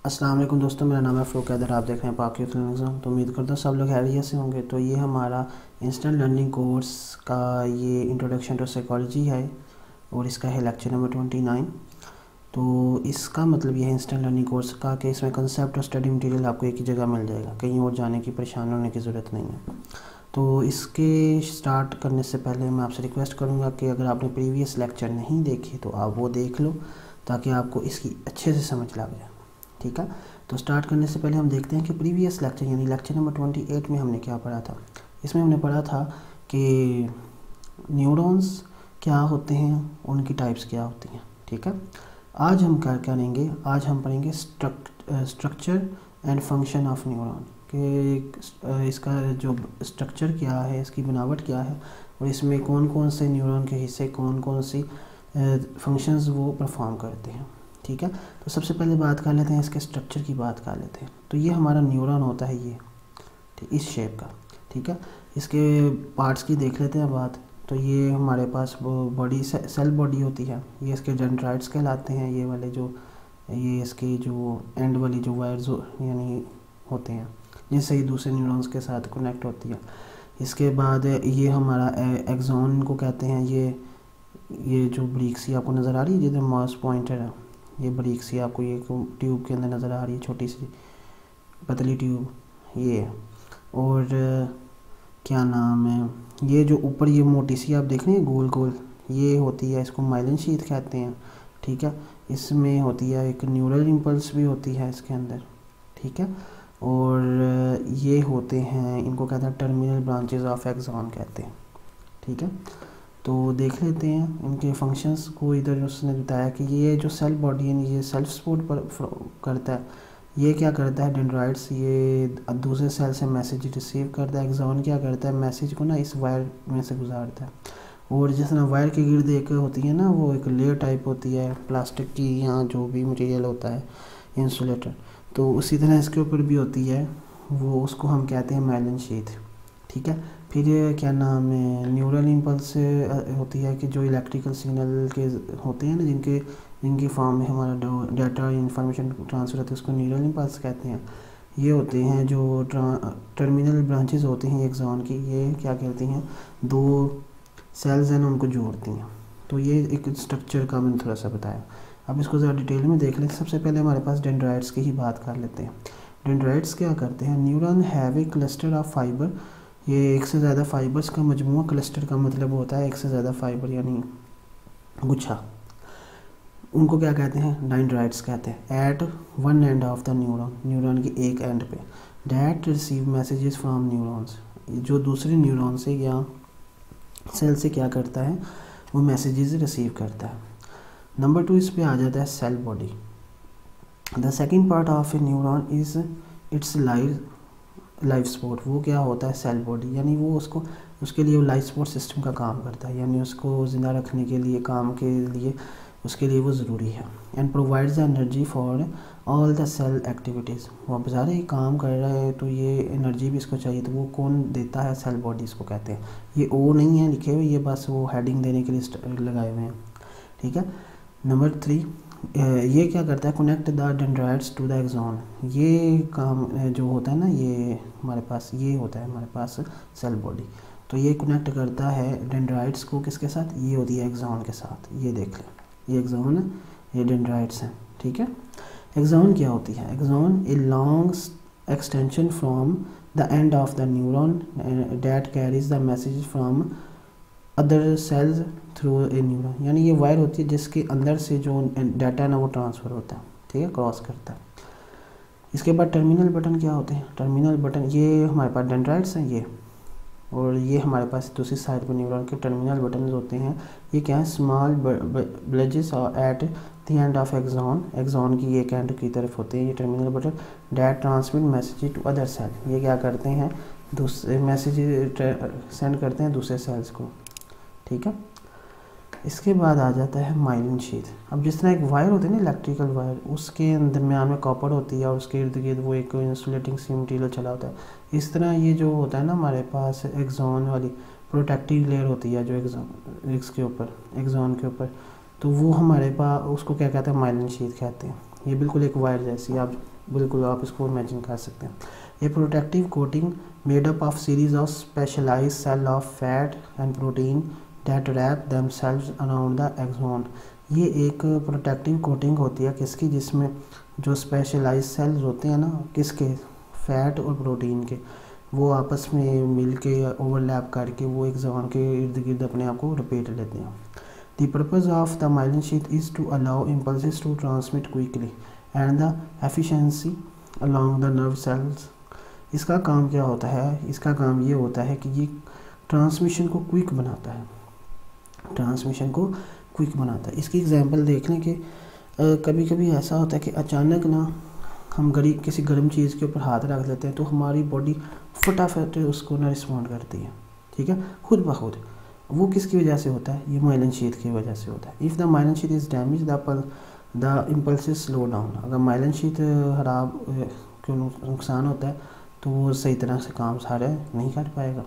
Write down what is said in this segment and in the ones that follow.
अस्सलाम वालेकुम दोस्तों, मेरा नाम है फ़रूक हैदर। आप देख रहे हैं पाक यूथ लर्निंग जोन। तो उम्मीद करता हूँ सब लोग खैरियत से होंगे। तो ये हमारा इंस्टेंट लर्निंग कोर्स का ये इंट्रोडक्शन टू साइकोलॉजी है और इसका है लेक्चर नंबर 29। तो इसका मतलब ये है इंस्टेंट लर्निंग कोर्स का कि इसमें कंसेप्ट और स्टडी मटेरियल आपको एक ही जगह मिल जाएगा, कहीं और जाने की परेशान होने की ज़रूरत नहीं है। तो इसके स्टार्ट करने से पहले मैं आपसे रिक्वेस्ट करूँगा कि अगर आपने प्रीवियस लेक्चर नहीं देखे तो आप वो देख लो, ताकि आपको इसकी अच्छे से समझ लग जाए। ठीक है, तो स्टार्ट करने से पहले हम देखते हैं कि प्रीवियस लेक्चर यानी लेक्चर नंबर 28 में हमने क्या पढ़ा था। इसमें हमने पढ़ा था कि न्यूरॉन्स क्या होते हैं, उनकी टाइप्स क्या होती हैं। ठीक है, आज हम क्या करेंगे, आज हम पढ़ेंगे structure and function of neuron कि इसका जो स्ट्रक्चर क्या है, इसकी बनावट क्या है और इसमें कौन कौन से न्यूरॉन के हिस्से, कौन कौन सी फंक्शंस वो परफॉर्म करते हैं। ठीक है, तो सबसे पहले बात कर लेते हैं, इसके स्ट्रक्चर की बात कर लेते हैं। तो ये हमारा न्यूरॉन होता है, ये इस शेप का। ठीक है, इसके पार्ट्स की देख लेते हैं बात। तो ये हमारे पास वो बॉडी सेल बॉडी होती है, ये इसके डेंड्राइट्स कहलाते हैं। ये वाले जो ये इसके जो एंड वाली जो वायर्स यानी होते हैं, जिससे ये दूसरे न्यूरॉन्स के साथ कनेक्ट होती है। इसके बाद ये हमारा एक्सॉन को कहते हैं। ये जो ब्रीक सी आपको नज़र आ रही है, जिधर माउस पॉइंटर है, ये ब्रीक सी आपको ये ट्यूब के अंदर नज़र आ रही है, छोटी सी पतली ट्यूब ये। और क्या नाम है, ये जो ऊपर ये मोटी सी आप देख रहे हैं गोल गोल, ये होती है, इसको माइलिन शीथ कहते हैं। ठीक है, इसमें होती है एक न्यूरल इम्पल्स भी होती है इसके अंदर। ठीक है, और ये होते हैं, इनको कहते हैं टर्मिनल ब्रांचेस ऑफ एक्सॉन कहते हैं। ठीक है, तो देख लेते हैं इनके फंक्शंस को। इधर उसने बताया कि ये जो सेल बॉडी है ये सेल्फ सपोर्ट पर करता है। ये क्या करता है, डेंड्राइट्स ये दूसरे सेल से मैसेज रिसीव करता है। एक्सॉन क्या करता है, मैसेज को ना इस वायर में से गुजारता है। और जिस तरह वायर के गिर्द एक होती है ना, वो एक लेयर टाइप होती है प्लास्टिक की, यहाँ जो भी मटेरियल होता है इंसुलेटर, तो उसी तरह इसके ऊपर भी होती है वो, उसको हम कहते हैं माइलिन शीथ। ठीक है, फिर क्या नाम है, न्यूरल इम्पल्स होती है कि जो इलेक्ट्रिकल सिग्नल के होते हैं ना, जिनकी फॉर्म में हमारा डाटा इंफॉर्मेशन ट्रांसफ़र होता है, उसको न्यूरल इम्पल्स कहते हैं। ये होते हैं जो टर्मिनल ब्रांचेस होती हैं एक्सॉन की, ये क्या कहती हैं, दो सेल्स हैं उनको जोड़ती हैं। तो ये एक स्ट्रक्चर का मैंने थोड़ा सा बताया। अब इसको ज़रा डिटेल में देख लेते हैं। सबसे पहले हमारे पास डेंड्राइट्स की ही बात कर लेते हैं। डेंड्राइट्स क्या करते हैं, neuron have a cluster of fiber. ये एक से ज़्यादा फाइबर्स का मजमूआ, क्लस्टर का मतलब होता है एक से ज़्यादा फाइबर यानी गुच्छा। उनको क्या कहते हैं, डेंड्राइट्स कहते हैं। At one end of the neuron, neuron की एक एंड पे, that receive messages from neurons, जो दूसरे न्यूरॉन से या सेल से क्या करता है, वो मैसेजेस रिसीव करता है। नंबर 2 इस पे आ जाता है cell body. The second part of a neuron is its life support. वो क्या होता है, सेल बॉडी, यानी वो उसके लिए वो लाइफ सपोर्ट सिस्टम का काम करता है, यानी उसको ज़िंदा रखने के लिए, काम के लिए, उसके लिए वो ज़रूरी है। And provides the energy for all the cell activities. वो अब ज़्यादा ही काम कर रहा है तो ये एनर्जी भी इसको चाहिए, तो वो कौन देता है, सेल बॉडी इसको कहते हैं। ये ओ नहीं है लिखे हुए, ये बस वो हेडिंग देने के लिए लगाए हुए हैं। ठीक है, नंबर 3 ये क्या करता है, connect the dendrites to the axon. ये काम जो होता है ना, ये हमारे पास ये होता है हमारे पास सेल बॉडी, तो ये कनेक्ट करता है डेंड्राइट्स को किसके साथ, ये होती है एक्सॉन के साथ। ये देख लें, ये एक्सॉन है, ये डेंड्राइट्स हैं। ठीक है, एक्सॉन क्या होती है, axon a long extension from the end of the neuron that carries the message from other cells through a neuron. यानी ये वायर होती है जिसके अंदर से जो डाटा है ना वो ट्रांसफ़र होता है। ठीक है, क्रॉस करता है। इसके बाद टर्मिनल बटन क्या होते हैं, टर्मिनल बटन ये हमारे पास डेंड्राइट्स हैं ये, और ये हमारे पास दूसरी साइड पर न्यूरॉन के टर्मिनल बटन होते हैं। ये क्या है, small bulges at the end of axon, axon की एक एंड की तरफ होते हैं ये terminal button. That transmit message to other cell, ये क्या करते हैं, दूसरे मैसेज सेंड करते हैं दूसरे सेल्स को। ठीक है, इसके बाद आ जाता है माइलिन शीथ। अब जिस तरह एक वायर होती है ना, इलेक्ट्रिकल वायर, उसके दरमियान में कॉपर होती है और उसके इर्द गिर्द वो एक इंसुलेटिंग सी मटीरियल चला होता है। इस तरह ये जो होता है ना हमारे पास एक्सॉन वाली प्रोटेक्टिव लेयर होती है जो एक्सॉन के ऊपर, तो वो हमारे पास उसको क्या कहते हैं, माइलिन शीथ कहते हैं। ये बिल्कुल एक वायर जैसी, आप बिल्कुल आप इसको इमेजिन कर सकते हैं। ये protective coating made up of series of specialized cell of fat and protein that wrap themselves around the axon. ये एक प्रोटेक्टिव कोटिंग होती है किसकी, जिसमें जो स्पेशलाइज्ड सेल्स होते हैं ना, किसके, फैट और प्रोटीन के, वो आपस में मिल के ओवरलैप करके वो एक्सोन के इर्द गिर्द अपने आप को लपेट लेते हैं। The purpose of the myelin sheath is to allow impulses to transmit quickly and the efficiency along the nerve cells। इसका काम क्या होता है, इसका काम ये होता है कि ये ट्रांसमिशन को क्विक बनाता है, ट्रांसमिशन को क्विक बनाता है। इसकी एग्जांपल देख लें कि कभी कभी ऐसा होता है कि अचानक ना हम किसी गर्म चीज़ के ऊपर हाथ रख लेते हैं तो हमारी बॉडी फटाफट उसको ना रिस्पॉन्ड करती है, ठीक है, खुद ब खुद। वो किसकी वजह से होता है, ये माइलिन शीथ की वजह से होता है। If the myelin sheath is damage the impulses slow down. अगर माइलिन शीथ खराब क्यों नुकसान होता है तो वो सही तरह से काम सारे नहीं कर पाएगा,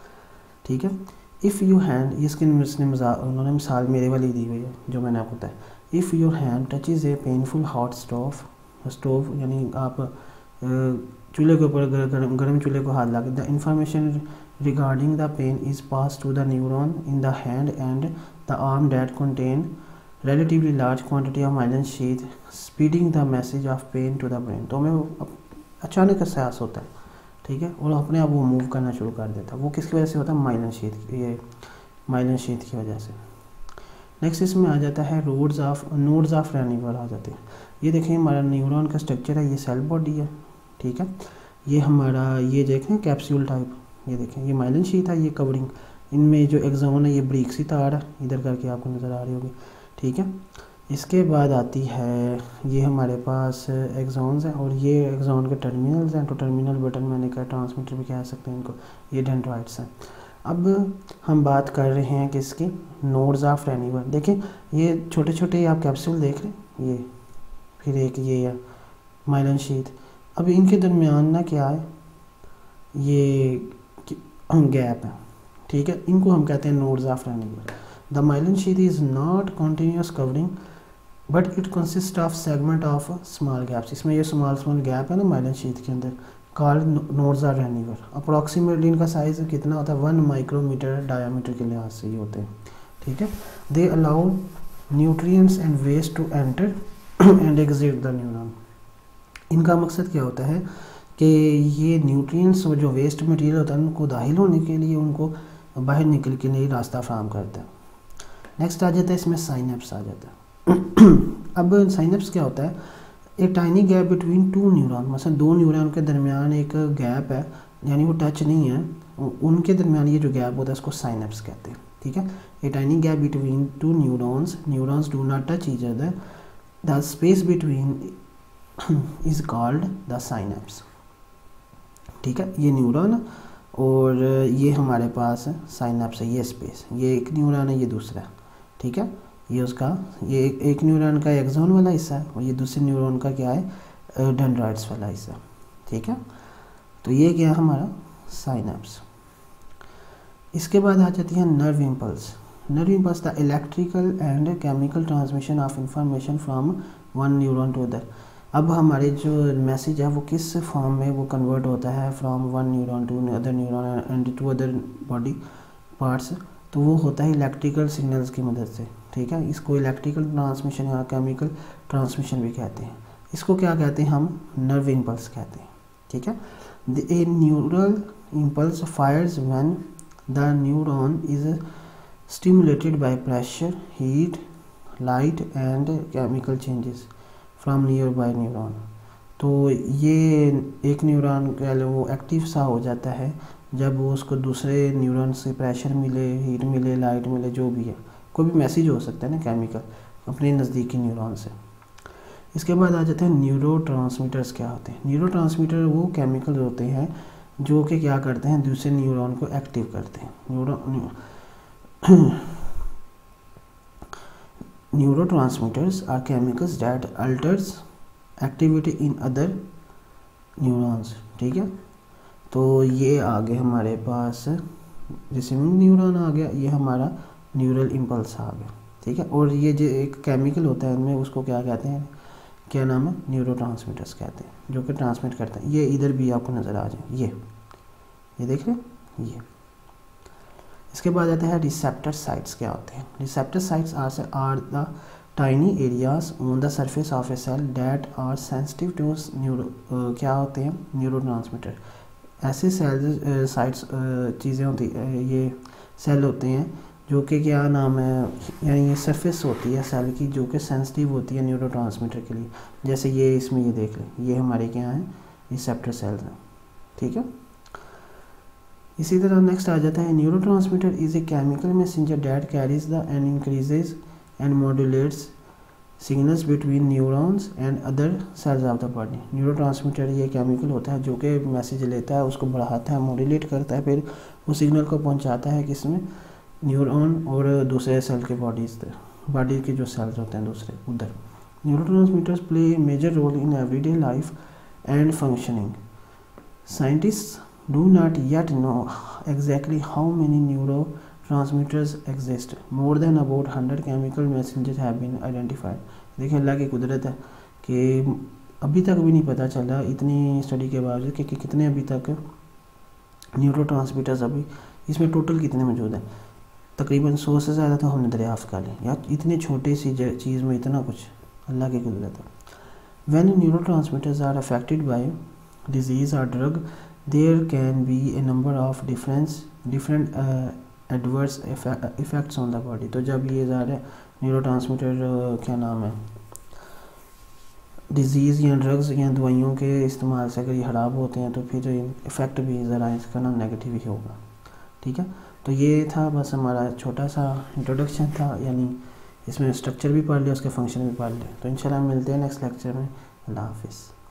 ठीक है। इफ़ यू हैंड, इसके उन्होंने मिसाल मेरे वाली दी हुई है जो मैंने आपको बताया। If your hand touches a painful hot stove यानी आप चूल्हे के ऊपर गर्म चूल्हे को हाथ लगा, the information regarding the pain is passed to the neuron in the hand and the arm that contain relatively large quantity of myelin sheath, speeding the message of pain to the brain। तो हमें अचानक एहसास होता है, ठीक है, और अपने आप वो मूव करना शुरू कर देता है। वो किसकी वजह से होता है, माइलिन शीथ, ये माइलिन शीथ की वजह से। नेक्स्ट इसमें आ जाता है नोड्स ऑफ रेनिवर आ जाते हैं। ये देखें हमारा न्यूरॉन का स्ट्रक्चर है, ये सेल बॉडी है, ठीक है। ये हमारा ये देखें कैप्सूल टाइप, ये देखें ये माइलिन शीथ है, ये कवरिंग, इनमें जो एक्सोन है ये ब्रीक सी तार है, इधर करके आपको नज़र आ रही होगी, ठीक है। इसके बाद आती है ये हमारे पास एक्सोन्स हैं और ये एक्सोन के टर्मिनल्स हैं। तो टर्मिनल बटन मैंने कहा, ट्रांसमीटर भी कह सकते हैं इनको, ये डेंड्राइट्स हैं। अब हम बात कर रहे हैं किसकी, नोड्स ऑफ रेनिवर। देखें ये छोटे छोटे आप कैप्सूल देख रहे हैं, ये फिर एक ये है माइलिन शीथ। अब इनके दरमियान ना क्या है, ये गैप है, ठीक है, इनको हम कहते हैं nodes of Ranvier. The myelin sheath is not continuous covering but it consist of segment of small gaps. इसमें ये स्मॉल गैप है ना माइलिन शीथ के अंदर, called nodes of Ranvier. Approximately इनका साइज कितना होता है, 1 माइक्रोमीटर डायमीटर के लिहाज से ये होते हैं, ठीक है। They allow nutrients and waste to enter and exit the neuron. इनका मकसद क्या होता है कि ये न्यूट्रिएंट्स और जो वेस्ट मटेरियल होता है उनको दाखिल होने के लिए, उनको बाहर निकल के लिए रास्ता फराहम करता है। नेक्स्ट आ जाता है इसमें साइनेप्स आ जाता है। अब साइनेप्स क्या होता है, एक tiny gap between two neuron, मतलब दो न्यूरॉन के दरमियान एक गैप है, यानी वो टच नहीं है, उनके दरमियान ये जो गैप होता है उसको साइनेप्स कहते हैं, ठीक है। A tiny gap between two neurons do not touch each other, the space between is called the synapse, ठीक है। ये न्यूरॉन और ये हमारे पास साइनेप्स है, ये स्पेस, ये एक न्यूरॉन है, ये दूसरा, ठीक है। ये उसका ये एक न्यूरॉन का एक्सोन वाला हिस्सा है और ये दूसरे न्यूरॉन का क्या है, डेंड्राइट्स वाला हिस्सा, ठीक है। तो ये क्या है हमारा साइनेप्स। इसके बाद आ जाती है nerve impulse. Nerve impulse the electrical and chemical transmission of information from one neuron to other. अब हमारे जो मैसेज है वो किस फॉर्म में वो कन्वर्ट होता है, from one neuron to other neuron and to other body parts, तो वो होता है इलेक्ट्रिकल सिग्नल्स की मदद से, ठीक है। इसको इलेक्ट्रिकल ट्रांसमिशन या केमिकल ट्रांसमिशन भी कहते हैं। इसको क्या कहते हैं हम, नर्व इम्पल्स कहते हैं, ठीक है। A neural impulse fires when the neuron is stimulated by pressure, heat, light and chemical changes from near by neuron. तो ये एक न्यूरॉन कह लो वो एक्टिव सा हो जाता है जब वो उसको दूसरे न्यूरॉन से प्रेशर मिले, हीट मिले, लाइट मिले, जो भी है, कोई भी मैसेज हो सकता है ना केमिकल अपने नज़दीकी न्यूरॉन से। इसके बाद आ जाते हैं न्यूरो ट्रांसमीटर्स। क्या होते हैं न्यूरो ट्रांसमीटर, वो केमिकल होते हैं जो कि क्या करते हैं, दूसरे न्यूरॉन को एक्टिव करते हैं। Neurotransmitters are chemicals that alters activity in other neurons, ठीक है। तो ये आ गए हमारे पास रिसीविंग न्यूरॉन आ गया, ये हमारा न्यूरल इम्पल्स आ गया, ठीक है। और ये जो एक केमिकल होता है इनमें, उसको क्या कहते हैं, क्या नाम है, न्यूरोट्रांसमीटर्स कहते हैं, जो कि ट्रांसमिट करते हैं। ये इधर भी आपको नज़र आ जाए, ये देख रहे हैं ये। इसके बाद आता है रिसेप्टर साइट्स क्या होते हैं। Receptor sites are the tiny areas on the surface of a cell that are sensitive to क्या होते हैं, न्यूरोट्रांसमीटर। ऐसे सेल साइट्स चीज़ें होती ये सेल होते हैं जो कि क्या नाम है, यानी ये सरफेस होती है सेल की जो कि सेंसिटिव होती है न्यूरोट्रांसमीटर के लिए। जैसे ये इसमें ये देख लें, ये हमारे क्या हैं, रिसेप्टर सेल्स हैं, ठीक है। इसी तरह नेक्स्ट आ जाता है neurotransmitter is a chemical messenger that carries the and increases and modulates signals between neurons and other cells of the body. Neurotransmitter ये केमिकल होता है जो कि मैसेज लेता है, उसको बढ़ाता है, मॉड्यूलेट करता है, फिर उस सिग्नल को पहुंचाता है किसमें, न्यूरॉन और दूसरे सेल के बॉडी के जो सेल्स होते हैं दूसरे उधर। Neurotransmitters play a major role in everyday life and functioning. Scientists do not yet know exactly how many neurotransmitters exist. More than about 100 chemical messengers have been identified. देखिए अल्लाह की कुदरत है कि अभी तक भी नहीं पता चला इतनी स्टडी के बावजूद कि कितने अभी तक न्यूरोट्रांसमीटर्स अभी इसमें टोटल कितने मौजूद हैं। तकरीबन 100 से ज़्यादा तो हमने दरियाफ़्त कर लिया यार, इतनी छोटी सी चीज़ में इतना कुछ, अल्लाह की कुदरत है। When neurotransmitters are affected by disease or drug, there can be a number of different adverse effects on the body। तो जब ये ज़्यादा न्यूरोट्रांसमीटर क्या नाम है, डिज़ीज़ या ड्रग्स या दवाइयों के इस्तेमाल से अगर ये ख़राब होते हैं तो फिर इफ़ेक्ट भी ज़रा इसका ना नेगेटिव ही होगा, ठीक है। तो ये था बस हमारा छोटा सा इंट्रोडक्शन था, यानी इसमें स्ट्रक्चर भी पढ़ लिया, उसके फंक्शन भी पढ़ लिया। तो इंशाल्लाह मिलते हैं नेक्स्ट लेक्चर में। अल्लाह हाफिज़।